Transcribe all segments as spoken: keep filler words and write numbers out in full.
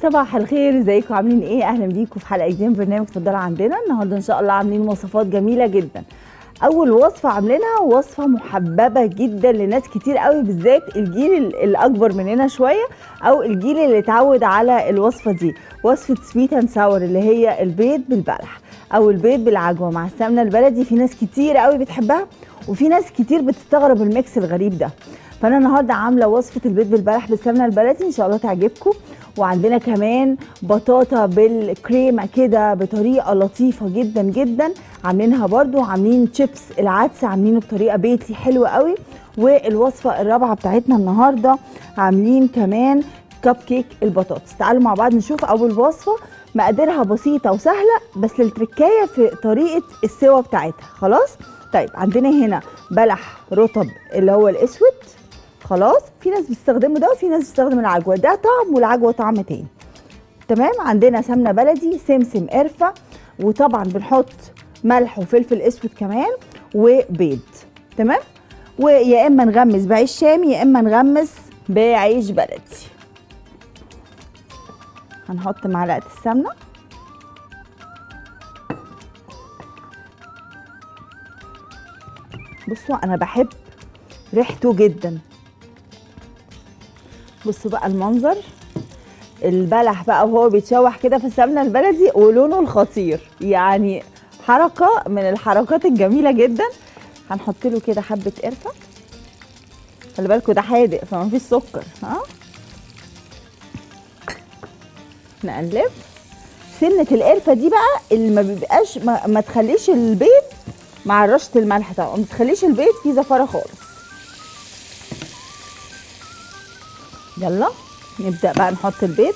صباح الخير، ازيكم عاملين ايه؟ اهلا بيكم في حلقه جديده من برنامج اتفضلوا عندنا. النهارده ان شاء الله عاملين وصفات جميله جدا. اول وصفه عاملينها وصفه محببه جدا لناس كتير قوي، بالذات الجيل الاكبر مننا شويه او الجيل اللي اتعود على الوصفه دي، وصفه سويت اند ساور اللي هي البيض بالبلح او البيض بالعجوه مع السمنه البلدي. في ناس كتير قوي بتحبها وفي ناس كتير بتستغرب الميكس الغريب ده. فانا النهارده عامله وصفه البيض بالبلح بالسمنه البلدي، ان شاء الله تعجبكم. وعندنا كمان بطاطا بالكريمه كده بطريقه لطيفه جدا جدا، عاملينها برده. عاملين شيبس العدس عاملينه بطريقه بيتي حلوه قوي. والوصفه الرابعه بتاعتنا النهارده عاملين كمان كب كيك البطاطس. تعالوا مع بعض نشوف اول وصفه. مقاديرها بسيطه وسهله، بس التركايه في طريقه السوا بتاعتها. خلاص طيب، عندنا هنا بلح رطب اللي هو الاسود. خلاص، في ناس بتستخدمه ده وفي ناس بتستخدم العجوه، ده طعم والعجوه طعم تاني. تمام. عندنا سمنه بلدي، سمسم، قرفه، وطبعا بنحط ملح وفلفل اسود كمان، وبيض. تمام. ويا اما نغمس بعيش شامي يا اما نغمس بعيش بلدي. هنحط معلقه السمنه، بصوا انا بحب ريحته جدا. بصوا بقى المنظر، البلح بقى وهو بيتشوح كده في السمنه البلدي ولونه الخطير، يعني حركه من الحركات الجميله جدا. هنحط له كده حبه قرفه، خلي بالكوا ده حادق فما فيش سكر. ها، نقلب. سنه القرفه دي بقى اللي ما بيبقاش ما, ما تخليش البيض مع رشه الملح طبعا، ما تخليش البيض فيه زفاره خالص. يلا نبدأ بقى نحط البيض.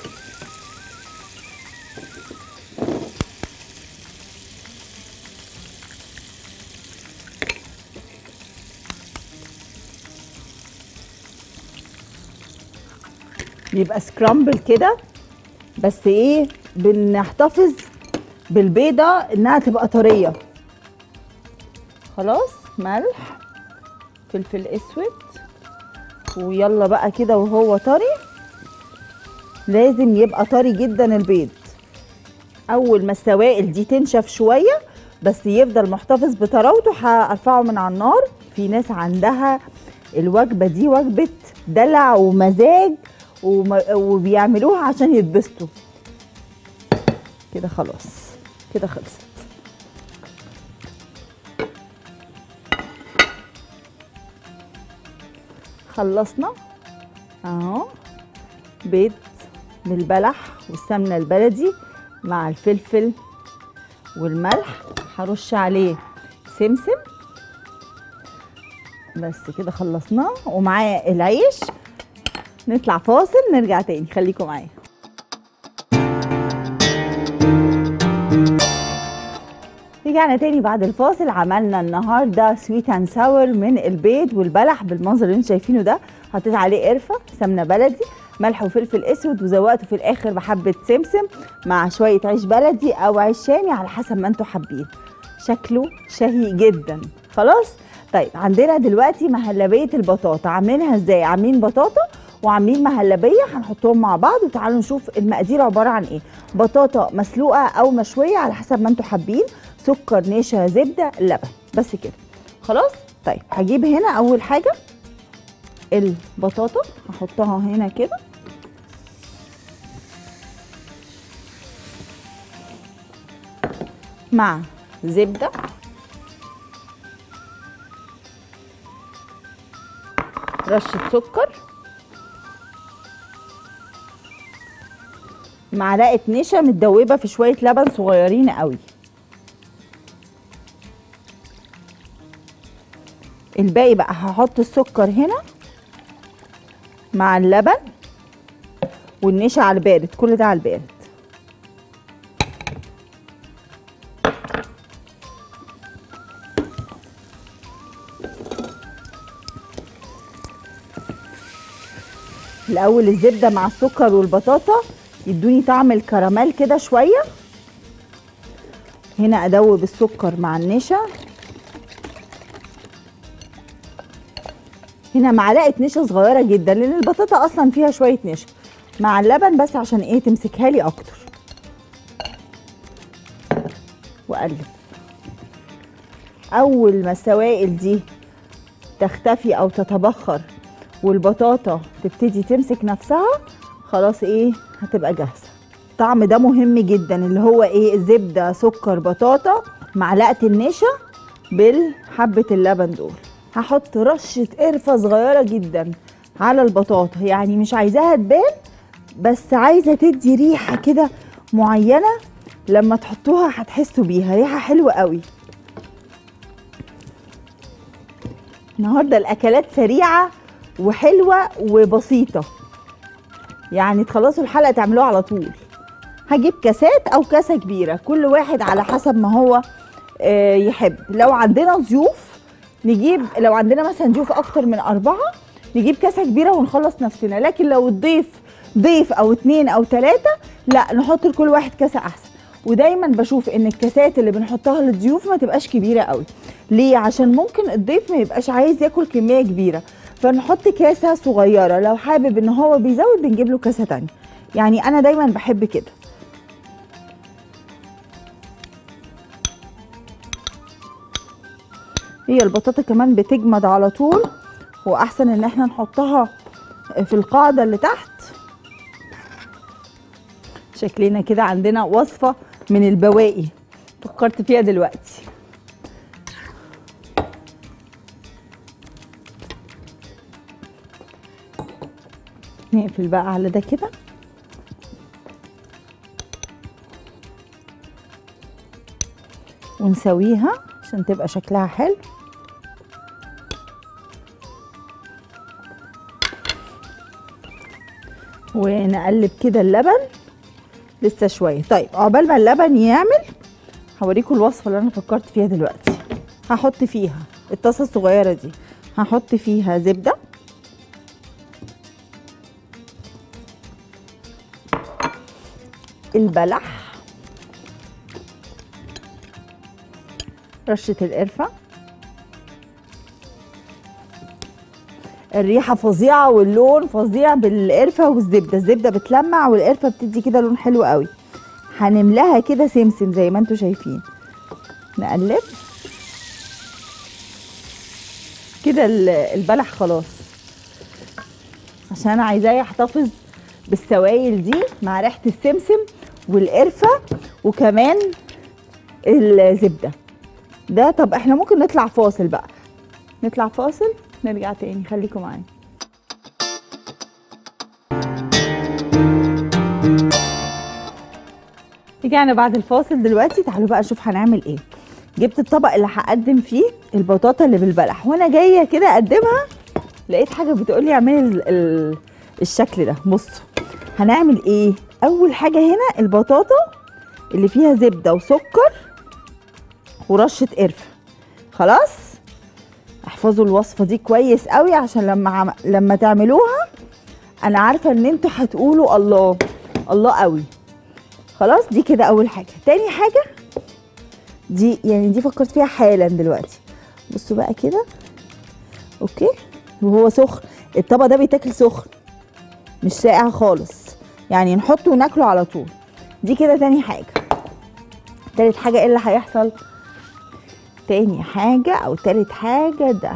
بيبقى سكرامبل كده، بس ايه، بنحتفظ بالبيضة انها تبقى طرية. خلاص، ملح، فلفل اسود، ويلا بقى كده وهو طري. لازم يبقى طري جدا البيض. اول ما السوائل دي تنشف شويه بس يفضل محتفظ بطراوته، هرفعه من على النار. في ناس عندها الوجبه دي وجبه دلع ومزاج وبيعملوها عشان يتبسطوا. كده خلاص، كده خلصت. خلصنا اهو. بيض بالبلح والسمنه البلدي مع الفلفل والملح، هرش عليه سمسم. بس كده خلصناه، ومعاه العيش. نطلع فاصل نرجع تاني، خليكم معايا. رجعنا تاني بعد الفاصل. عملنا النهارده سويت اند ساور من البيض والبلح بالمنظر اللي انتم شايفينه ده. حطيت عليه قرفه، سمنه بلدي، ملح وفلفل اسود، وزوقته في الاخر بحبه سمسم مع شويه عيش بلدي او عيش شامي على حسب ما انتم حابين. شكله شهي جدا. خلاص طيب، عندنا دلوقتي مهلبيه البطاطا. عاملينها ازاي؟ عاملين بطاطا وعاملين مهلبيه، هنحطهم مع بعض وتعالوا نشوف المقادير عباره عن ايه. بطاطا مسلوقه او مشويه على حسب ما انتم حابين، سكر، نشا، زبده، لبن، بس كده. خلاص طيب، هجيب هنا اول حاجه البطاطا، هحطها هنا كده مع زبده، رشه سكر، معلقه نشا متدوبه في شويه لبن صغيرين قوي. الباقي بقى هحط السكر هنا مع اللبن والنشا على البارد، كل ده على البارد. الاول الزبده مع السكر والبطاطا يدوني طعم الكراميل كده شويه. هنا ادوب السكر مع النشا. هنا معلقه نشا صغيره جدا لان البطاطا اصلا فيها شويه نشا. مع اللبن بس عشان ايه تمسكها لي اكتر. واقلب. اول ما السوائل دي تختفي او تتبخر والبطاطا تبتدي تمسك نفسها خلاص ايه هتبقى جاهزه. الطعم ده مهم جدا اللي هو ايه زبده سكر بطاطا معلقه النشا بالحبه اللبن دول. هحط رشه قرفه صغيره جدا على البطاطا، يعني مش عايزاها تبان بس عايزه تدي ريحه كده معينه، لما تحطوها هتحسوا بيها ريحه حلوه قوي. النهارده الاكلات سريعه وحلوه وبسيطه، يعني تخلصوا الحلقه تعملوها على طول. هجيب كاسات او كاسه كبيره كل واحد على حسب ما هو آه يحب. لو عندنا ضيوف نجيب، لو عندنا مثلا ضيوف اكتر من اربعه نجيب كاسه كبيره ونخلص نفسنا، لكن لو الضيف ضيف او اتنين او تلاته لا نحط لكل واحد كاسه احسن. ودايما بشوف ان الكاسات اللي بنحطها للضيوف ما تبقاش كبيره قوي. ليه؟ عشان ممكن الضيف ما يبقاش عايز ياكل كميه كبيره، فنحط كاسه صغيره. لو حابب ان هو بيزود بنجيب له كاسه تانيه، يعني انا دايما بحب كده. هي البطاطا كمان بتجمد على طول، واحسن ان احنا نحطها في القاعده اللي تحت. شكلنا كده عندنا وصفه من البواقي فكرت فيها دلوقتي. نقفل بقى على ده كده. ونسويها عشان تبقى شكلها حلو. ونقلب كده اللبن لسه شويه. طيب عقبال ما اللبن يعمل هوريكم الوصفه اللي انا فكرت فيها دلوقتي. هحط فيها الطاسه الصغيره دي، هحط فيها زبده، البلح، رشه القرفه. الريحه فظيعه واللون فظيع بالقرفه والزبده. الزبده بتلمع والقرفه بتدي كده لون حلو قوي. هنملاها كده سمسم زي ما انتم شايفين. نقلب كده البلح خلاص، عشان انا عايزاه يحتفظ بالسوائل دي مع ريحه السمسم والقرفه وكمان الزبده ده. طب احنا ممكن نطلع فاصل بقى، نطلع فاصل نرجع تاني، خليكم معايا. رجعنا بعد الفاصل دلوقتي. تعالوا بقى نشوف هنعمل ايه. جبت الطبق اللي هقدم فيه البطاطا اللي بالبلح، وانا جايه كده اقدمها لقيت حاجه بتقولي اعملي الشكل ده. بصوا هنعمل ايه. اول حاجه هنا البطاطا اللي فيها زبده وسكر ورشه قرفه. خلاص احفظوا الوصفه دي كويس قوي عشان لما عم... لما تعملوها انا عارفه ان انتوا هتقولوا الله الله قوي. خلاص دي كده اول حاجه. تاني حاجه دي يعني دي فكرت فيها حالا دلوقتي. بصوا بقى كده اوكي وهو سخن. الطبق ده بيتاكل سخن مش ساقع خالص، يعني نحطه وناكله على طول. دي كده تاني حاجه. تالت حاجه ايه اللي هيحصل؟ تاني حاجه او تالت حاجه ده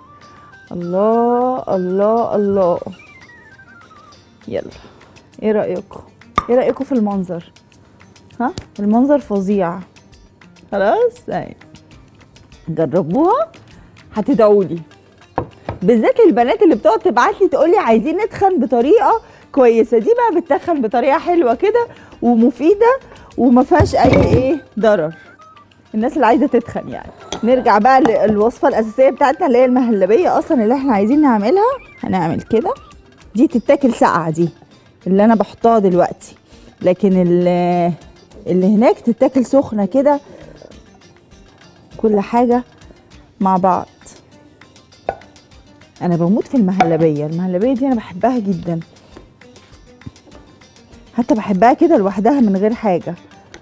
الله الله الله. يلا ايه رايكم؟ ايه رايكم في المنظر؟ ها المنظر فظيع. خلاص اهي جربوها هتدعوا لي، بالذات البنات اللي بتقعد تبعت لي تقول لي عايزين نتخن بطريقه كويسه. دي بقى بتتخن بطريقه حلوه كده ومفيده وما فيهاش اي ايه ضرر. الناس اللي عايزه تتخن يعني. نرجع بقى للوصفه الاساسيه بتاعتنا اللي هي المهلبيه اصلا اللي احنا عايزين نعملها. هنعمل كده. دي تتاكل ساقعه دي اللي انا بحطها دلوقتي، لكن اللي, اللي هناك تتاكل سخنه كده كل حاجه مع بعض. انا بموت في المهلبيه. المهلبيه دي انا بحبها جدا، حتى بحبها كده لوحدها من غير حاجه.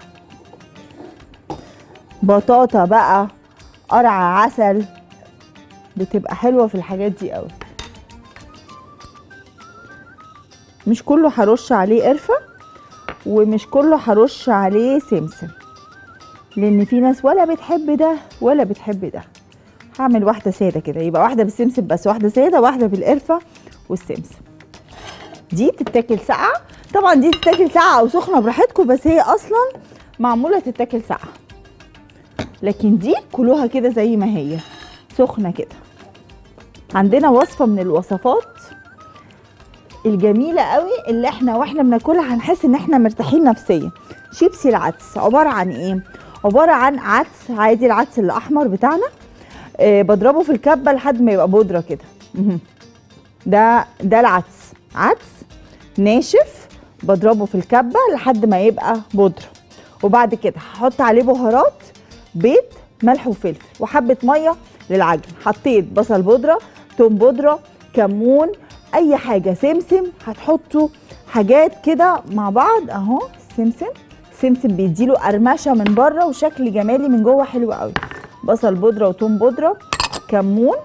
بطاطا بقى قرع عسل بتبقى حلوه في الحاجات دي قوي. مش كله هرش عليه قرفه ومش كله هرش عليه سمسم، لان في ناس ولا بتحب ده ولا بتحب ده. هعمل واحده ساده كده، يبقى واحده بالسمسم بس، واحده ساده، واحده بالقرفه والسمسم. دي تتاكل ساقعه، طبعا دي تتاكل ساقعه او سخنه براحتكم، بس هي اصلا معموله تتاكل ساقعه. لكن دي كلوها كده زي ما هي سخنه كده. عندنا وصفه من الوصفات الجميله قوي اللي احنا واحنا بناكلها هنحس ان احنا مرتاحين نفسيا. شيبسي العدس عباره عن ايه؟ عباره عن عدس عادي، العدس الاحمر بتاعنا، آه بضربه في الكبه لحد ما يبقى بودره كده. ده ده العدس، عدس ناشف بضربه في الكبه لحد ما يبقى بودره. وبعد كده هحط عليه بهارات، بيض، ملح وفلفل وحبه ميه للعجن. حطيت بصل بودره، توم بودره، كمون، اي حاجه، سمسم، هتحطوا حاجات كده مع بعض اهو. السمسم السمسم بيديله قرمشه من بره وشكل جمالي من جوه حلو قوي. بصل بودره وتوم بودره، كمون،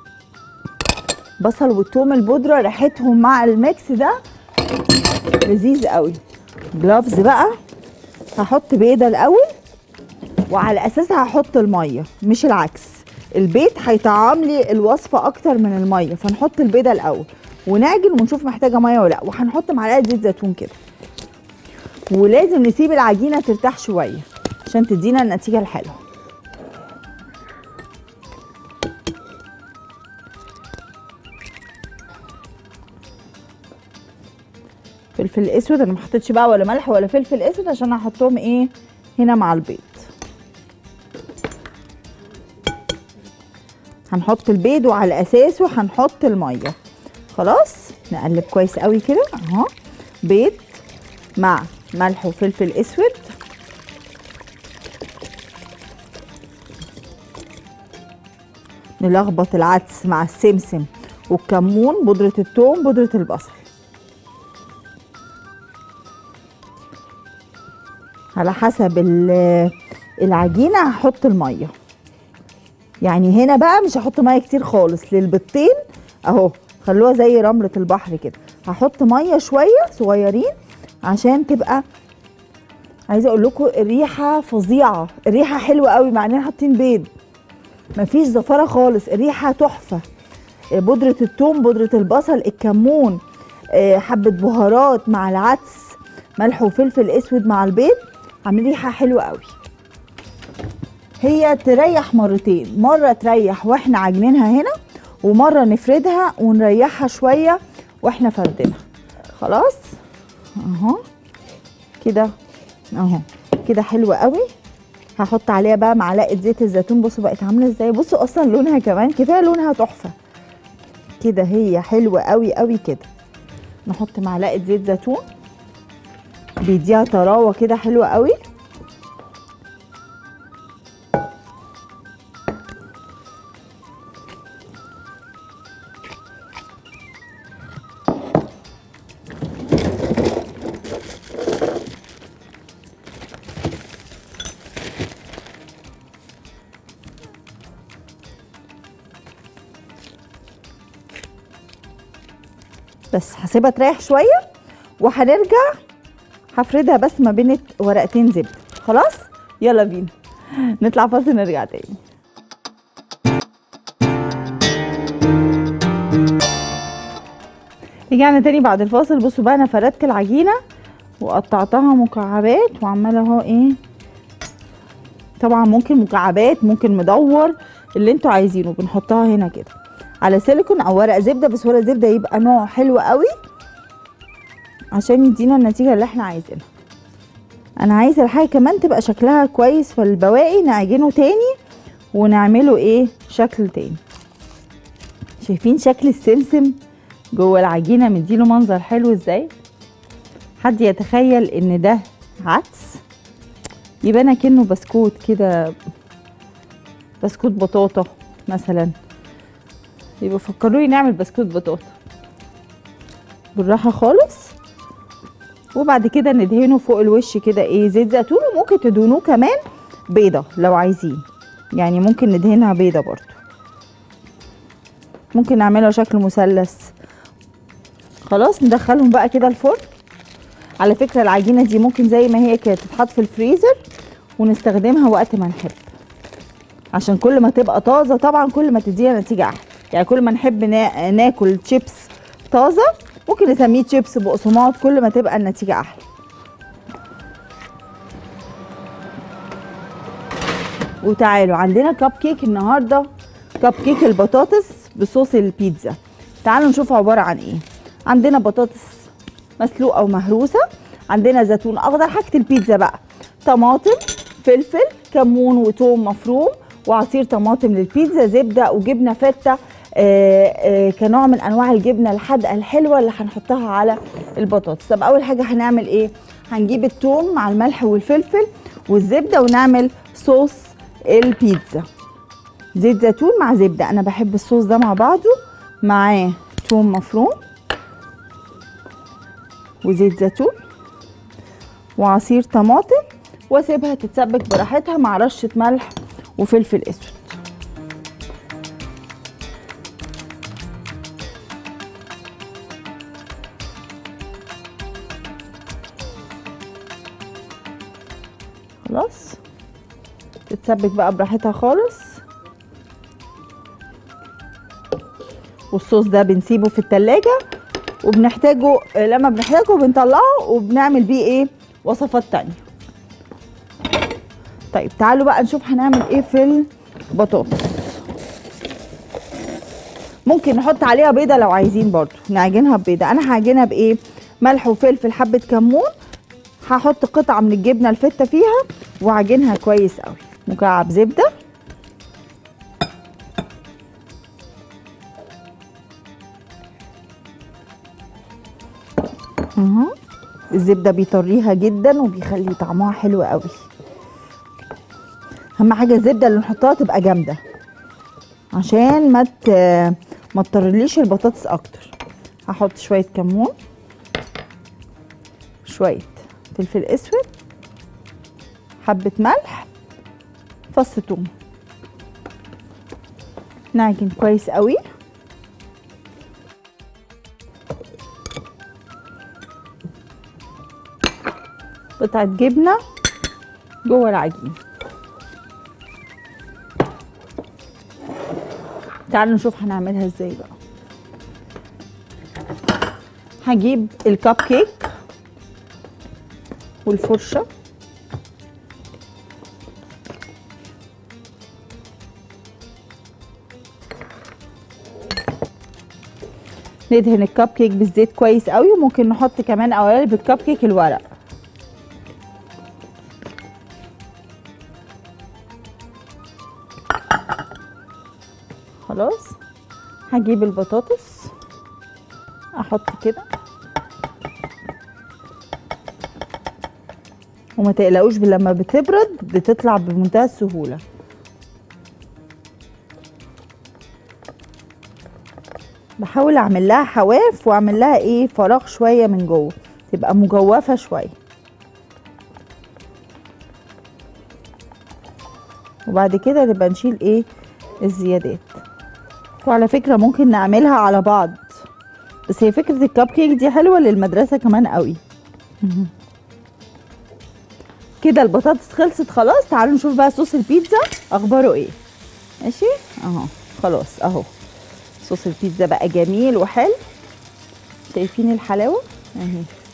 بصل والثوم البودره ريحتهم مع الميكس ده لذيذ قوي. جلافز بقى، هحط بيضه الاول وعلى اساسها هحط الميه مش العكس. البيض هيطعم لي الوصفه اكتر من الميه، فنحط البيضه الاول ونعجن ونشوف محتاجه ميه ولا لا. وهنحط معلقه زيت زيتون كده، ولازم نسيب العجينه ترتاح شويه عشان تدينا النتيجه الحلوه. فلفل اسود، انا ما حطيتش بقى ولا ملح ولا فلفل اسود عشان هحطهم ايه هنا مع البيض. هنحط البيض وعلى اساسه هنحط الميه. خلاص نقلب كويس قوي كده اهو، بيض مع ملح وفلفل اسود. نلخبط العدس مع السمسم والكمون، بودره الثوم، بودره البصل. على حسب العجينه هحط الميه، يعني هنا بقى مش هحط ميه كتير خالص للبيضتين اهو، خلوها زي رمله البحر كده. هحط ميه شويه صغيرين عشان تبقى، عايزه اقول لكم الريحه فظيعه، الريحه حلوه قوي مع اننا حاطين بيض، مفيش زفاره خالص، الريحه تحفه. بودره الثوم، بودره البصل، الكمون، حبه بهارات مع العدس، ملح وفلفل اسود مع البيض، عاملين ريحه حلوه قوي. هي تريح مرتين، مره تريح واحنا عاجنينها هنا، ومره نفردها ونريحها شويه واحنا فردينها. خلاص اهو كده اهو كده حلوه قوي. هحط عليها بقى معلقه زيت الزيتون. بصوا بقت عامله ازاي، بصوا اصلا لونها كمان كفايه لونها تحفه كده، هي حلوه قوي قوي كده. نحط معلقه زيت زيتون بيديها طراوه كده حلوه قوي. بس هسيبها تريح شويه وهنرجع هفردها بس ما بين ورقتين زبده. خلاص يلا بينا نطلع فاصل نرجع تاني. رجعنا تاني بعد الفاصل. بصوا بقى انا فردت العجينه وقطعتها مكعبات وعماله اهو ايه، طبعا ممكن مكعبات ممكن مدور اللي انتوا عايزينه. بنحطها هنا كده على سيليكون او ورق زبده، بس ورق زبده يبقى نوع حلو قوي عشان يدينا النتيجه اللي احنا عايزينها. انا عايزه الحاجه كمان تبقى شكلها كويس، فالبواقي نعجنه تاني ونعمله ايه شكل تاني. شايفين شكل السمسم جوه العجينه مديله منظر حلو ازاي؟ حد يتخيل ان ده عدس؟ يبقى كأنه بسكوت كده، بسكوت بطاطا مثلا، يبقى فكروني نعمل بسكوت بطاطا. بالراحه خالص. وبعد كده ندهنه فوق الوش كده ايه زيت زيتون، وممكن تدهنوه كمان بيضه لو عايزين، يعني ممكن ندهنها بيضه برضو، ممكن نعملها شكل مثلث. خلاص ندخلهم بقى كده الفرن. على فكره العجينه دي ممكن زي ما هي كده تتحط في الفريزر ونستخدمها وقت ما نحب، عشان كل ما تبقى طازه طبعا كل ما تديها نتيجه احلى. يعني كل ما نحب نا... ناكل شيبس طازه ممكن نسميه شيبس بقسماط، كل ما تبقى النتيجه احلى. وتعالوا عندنا كب كيك النهارده، كب كيك البطاطس بصوص البيتزا. تعالوا نشوف عباره عن ايه. عندنا بطاطس مسلوقه ومهروسه، عندنا زيتون اخضر، حاجه البيتزا بقى، طماطم، فلفل، كمون وتوم مفروم، وعصير طماطم للبيتزا، زبده وجبنه فته آآ آآ كنوع من انواع الجبنه الحادقه الحلوه اللي هنحطها على البطاطس. طب اول حاجه هنعمل ايه؟ هنجيب التوم مع الملح والفلفل والزبده ونعمل صوص البيتزا. زيت زيتون مع زبده، انا بحب الصوص ده مع بعضه، معاه توم مفروم وزيت زيتون وعصير طماطم، واسيبها تتسبك براحتها مع رشه ملح وفلفل اسود. خلاص تتسبك بقى براحتها خالص. والصوص ده بنسيبه في التلاجة وبنحتاجه لما بنحتاجه بنطلعه وبنعمل بيه ايه وصفات تانية. طيب تعالوا بقى نشوف هنعمل ايه في البطاطس. ممكن نحط عليها بيضة لو عايزين برضو نعجنها ببيضة. انا هعجنها بايه؟ ملح وفلفل، حبة كمون، هحط قطعة من الجبنة الفتة فيها واعجنها كويس قوي، مكعب زبدة، اهو الزبدة بيطريها جدا وبيخلي طعمها حلو قوي. اهم حاجة الزبدة اللي نحطها تبقى جامدة عشان ما ما تطرليش البطاطس اكتر. هحط شوية كمون، شوية فلفل اسود، حبة ملح، فص ثوم، نعجن كويس قوي. قطعة جبنة جوه العجين. تعالوا نشوف هنعملها ازاي بقى. هجيب الكب كيك والفرشة، ندهن الكب كيك بالزيت كويس قوي، وممكن نحط كمان قوالب الكب كيك الورق. خلاص هجيب البطاطس احط كده، وما تقلقوش لما بتبرد بتطلع بمنتهى السهوله. بحاول اعمل لها حواف واعمل لها ايه فراغ شويه من جوه، تبقى مجوفه شويه، وبعد كده نبقى نشيل ايه الزيادات. وعلى فكره ممكن نعملها على بعض، بس هي فكره الكب كيك دي حلوه للمدرسه كمان قوي. كده البطاطس خلصت خلاص. تعالوا نشوف بقى صوص البيتزا اخباره ايه. ماشي اهو، خلاص اهو صوص البيتزا بقى جميل وحلو، شايفين الحلاوه اهي.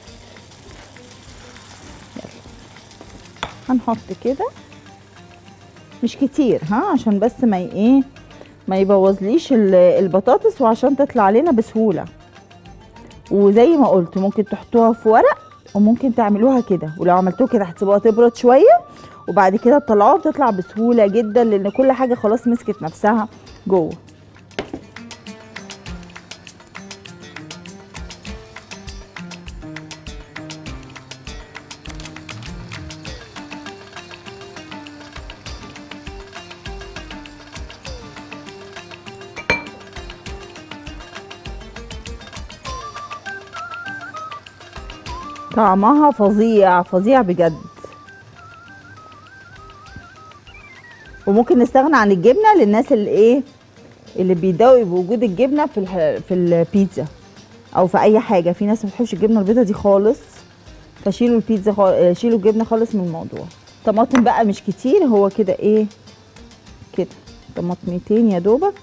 يلا هنحط كده مش كتير ها، عشان بس ما ايه ما يبوظليش البطاطس، وعشان تطلع لنا بسهوله. وزي ما قلت ممكن تحطوها في ورق وممكن تعملوها كده، ولو عملتوها كده هتسيبوها تبرد شويه وبعد كده تطلعوها بتطلع بسهوله جدا، لان كل حاجه خلاص مسكت نفسها جوه. طعمها فظيع فظيع بجد. وممكن نستغنى عن الجبنه للناس اللي ايه اللي بيداوي بوجود الجبنه في في البيتزا. او في اي حاجه. في ناس ما بتحبش الجبنه البيضه دي خالص، فشيلوا البيتزا خالص، شيلوا الجبنه خالص من الموضوع. طماطم بقى مش كتير، هو كده ايه كده طماطميتين يا دوبك.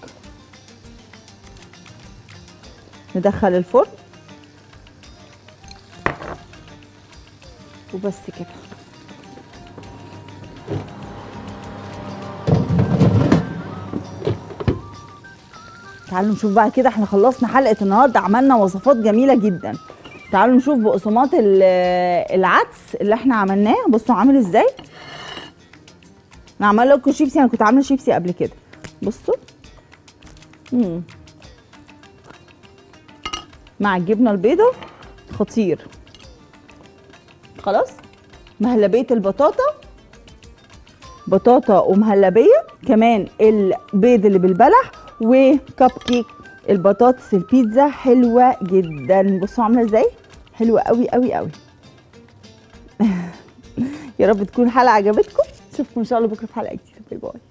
ندخل الفرن وبس كده. تعالوا نشوف بقى كده، احنا خلصنا حلقه النهارده، عملنا وصفات جميله جدا. تعالوا نشوف بقسماط العدس اللي احنا عملناه. بصوا عامل ازاي. انا عمال لكم شيبسي، انا كنت عامله شيبسي قبل كده. بصوا امم مع الجبنه البيضاء خطير. خلاص. مهلبيه البطاطا، بطاطا ومهلبيه كمان، البيض اللي بالبلح، وكب كيك البطاطس البيتزا حلوه جدا. بصوا عامله ازاي، حلوه قوي قوي قوي. يا رب تكون الحلقه عجبتكم. اشوفكم ان شاء الله بكره في حلقه جديده. باي باي.